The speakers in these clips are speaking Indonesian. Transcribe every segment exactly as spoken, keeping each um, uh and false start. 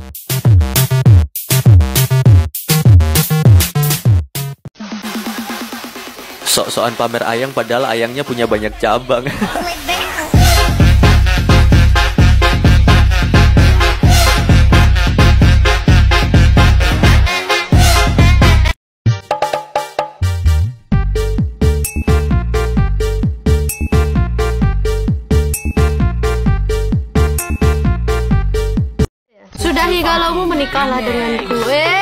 Sok-sokan pamer ayang padahal ayangnya punya banyak cabang. Sudahi galaumu, menikahlah denganku. Eh.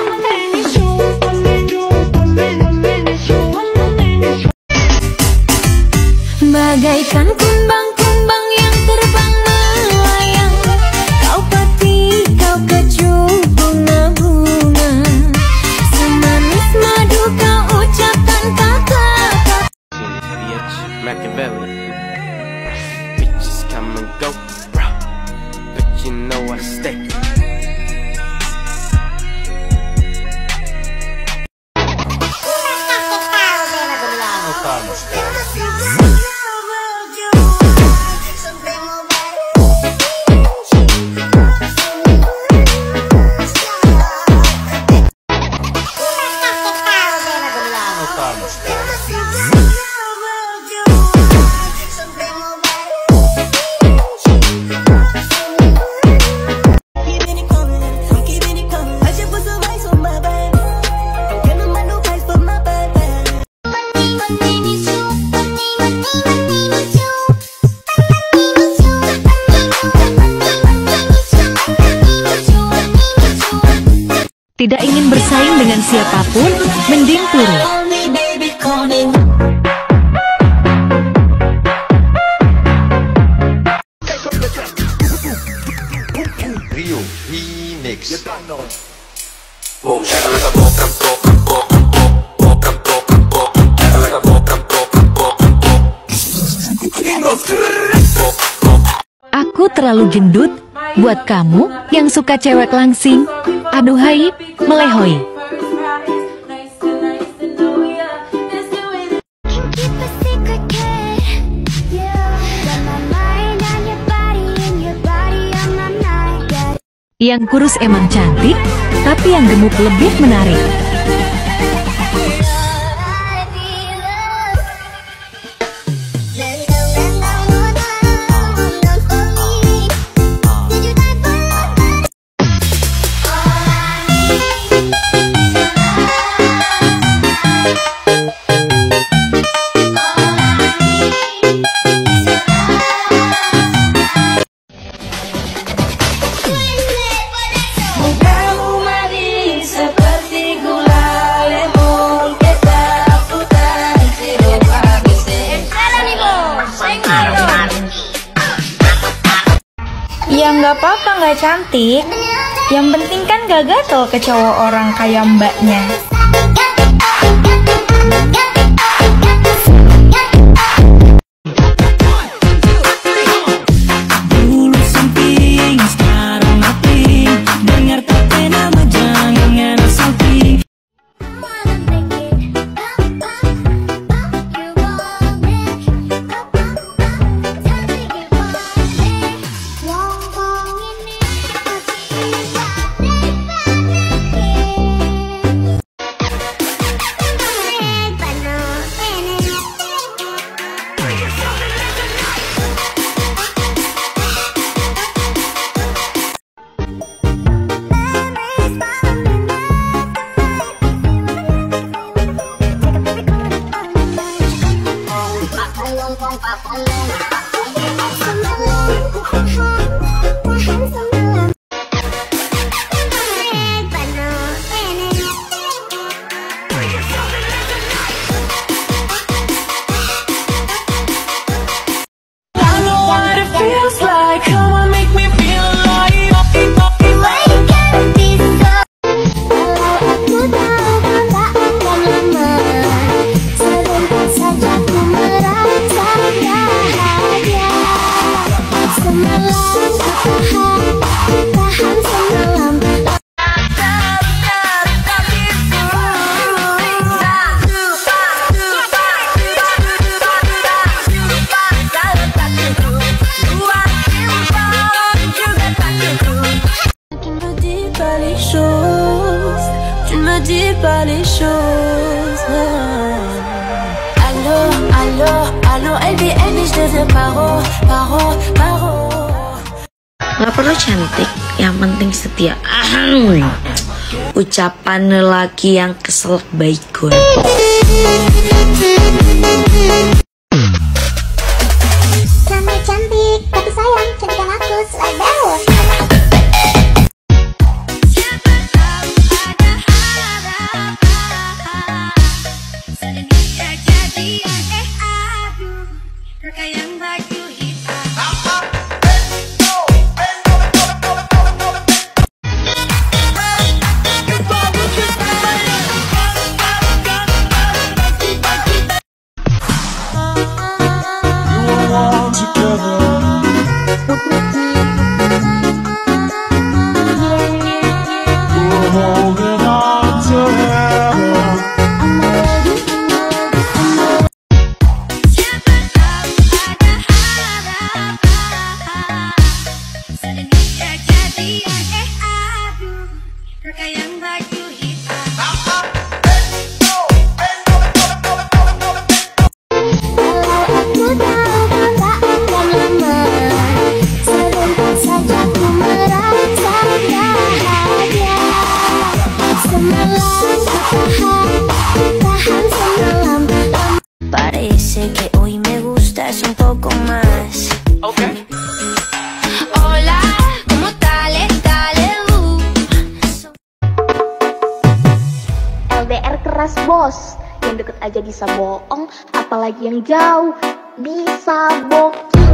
Bagaikan kumbang-kumbang yang terbang melayang, kau pati, kau kecup bunga-bunga, semanis madu kau ucapkan kata-kata. Machiavelli, bitches come and go, bro, but you know I stay. Tidak ingin bersaing dengan siapapun, mending turun. Rio Remix. Aku terlalu gendut buat kamu yang suka cewek langsing. Aduhai, melehoi. Yang kurus emang cantik, tapi yang gemuk lebih menarik. Ya nggak apa-apa nggak cantik, yang penting kan gak gatel ke cowok orang kayak mbaknya. dis pas les choses. Allô, allô, allô, L D N, je te paro, paro, paro. Gak perlu cantik, yang penting setia. Ahem. Ucapan lelaki yang keselak baygon. Kamu cantik, tapi sayang, cantikan aku selai daun. Parece que hoy me gustas un poco más. Okay. Hola, ¿cómo tal? Dale, uh. L D R keras bos, yang deket aja bisa bohong, apalagi yang jauh bisa booking.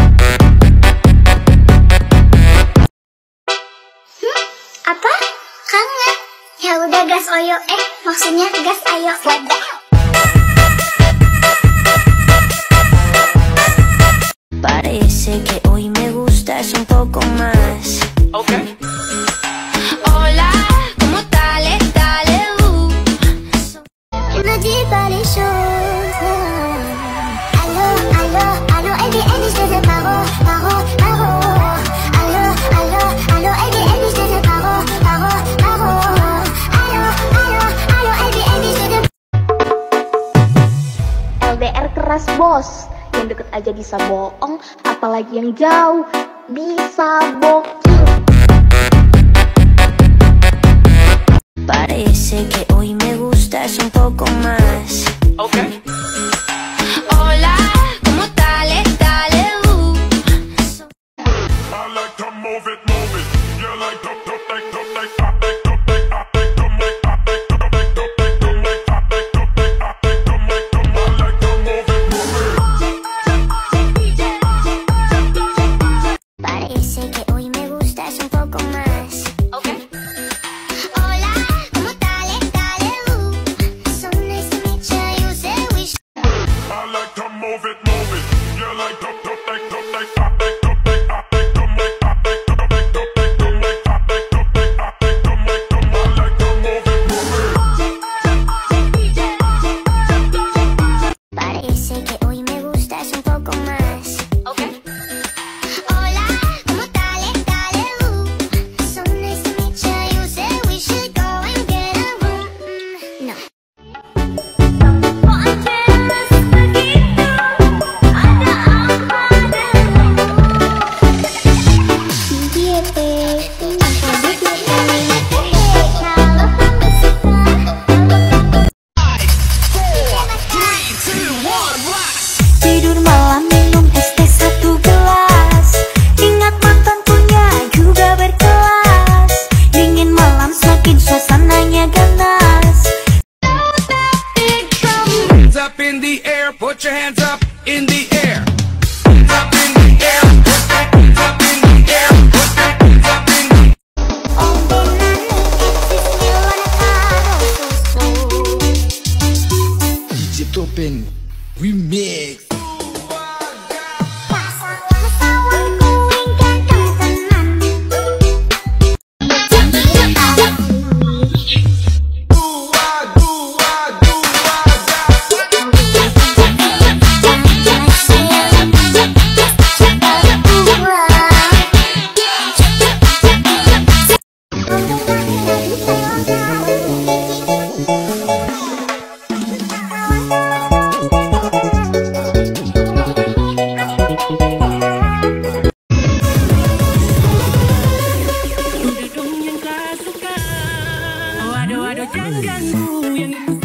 Hmm, apa? Kangen? Ya udah gas oyo, eh maksudnya gas ayo. Parece que hoy me gustas un poco más. Okay. Hola, ¿cómo tal? Dale, uh. Ne dis pas les choses. Allô, allô, allô, L D N, je te paro, paro, paro. Allô, allô, allô, L D N, je te paro, paro, paro. Allô, allô, allô, L D N, je te. L D R keras bos, yang deket aja bisa bohong, apalagi yang jauh bisa booking. Parece que hoy me gustas un poco más. Okay. Hola, ¿cómo tal? Dale, uh. I like to move it, move it. You like to, to, like, to, like, to, like, to, like, to, like, to, like, to, like, to, like, to, like, to, like, to, like, to, like, to, like, to, I like to move it, move it. Parece que hoy me gustas un poco más. Okay. Hola, ¿cómo tal? Dale, uh. So nice to meet you, you say wish. I like to move it, move it. You like to, to, like, to, like, to, like, to, like, to, like, to, like, to, like, to, like, to, like, to, like, to, like, to, like, to, like, to, I like to move it, move it. Parece que hoy me gustas un poco más. Okay. Hola, ¿cómo tal? Dale, uh. So nice to meet you, you say we should go and get a room. No. Tidur malam minum es teh satu gelas. Ingat mantan punya juga berkelas. Dingin malam sakit suasananya ganas. Hands up in the air, put your hands up in the air. Hands up in the air, put your hands up in the air. Put your hands up in the air. D J Topeng Remix. Thank you. Aduh jangan ganggu yang itu